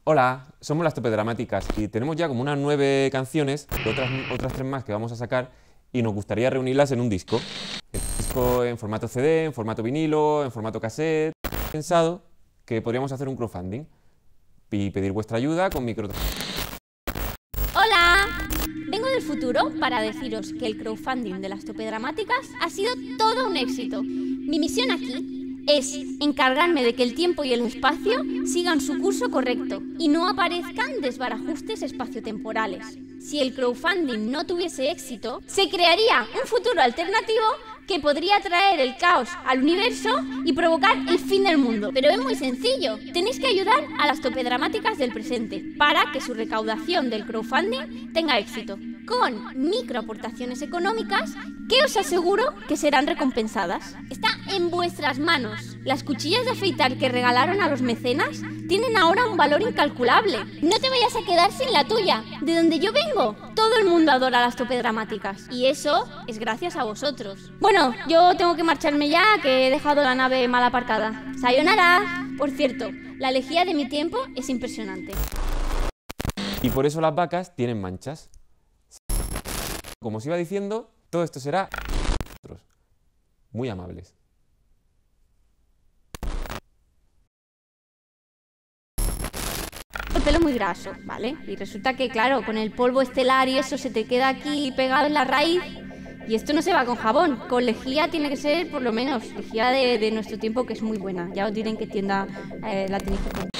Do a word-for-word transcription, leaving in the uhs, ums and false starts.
Hola, somos Las Topedramáticas y tenemos ya como unas nueve canciones, y otras, otras tres más que vamos a sacar, y nos gustaría reunirlas en un disco. El disco en formato C D, en formato vinilo, en formato cassette. He pensado que podríamos hacer un crowdfunding y pedir vuestra ayuda con micro... ¡Hola! Vengo del futuro para deciros que el crowdfunding de Las Topedramáticas ha sido todo un éxito. Mi misión aquí es encargarme de que el tiempo y el espacio sigan su curso correcto y no aparezcan desbarajustes espaciotemporales. Si el crowdfunding no tuviese éxito, se crearía un futuro alternativo que podría traer el caos al universo y provocar el fin del mundo. Pero es muy sencillo. Tenéis que ayudar a las topedramáticas del presente para que su recaudación del crowdfunding tenga éxito, con microaportaciones económicas que os aseguro que serán recompensadas. Está en vuestras manos. Las cuchillas de afeitar que regalaron a los mecenas tienen ahora un valor incalculable. No te vayas a quedar sin la tuya. De donde yo vengo, todo el mundo adora las topedramáticas. Y eso es gracias a vosotros. Bueno, yo tengo que marcharme ya, que he dejado la nave mal aparcada. ¡Sayonara! Por cierto, la lejía de mi tiempo es impresionante. Y por eso las vacas tienen manchas. Como os iba diciendo, todo esto será muy amables. El pelo muy graso, ¿vale? Y resulta que, claro, con el polvo estelar y eso se te queda aquí pegado en la raíz. Y esto no se va con jabón. Con lejía tiene que ser, por lo menos, lejía de, de nuestro tiempo, que es muy buena. Ya os diré en qué tienda eh, la tenéis que comprar.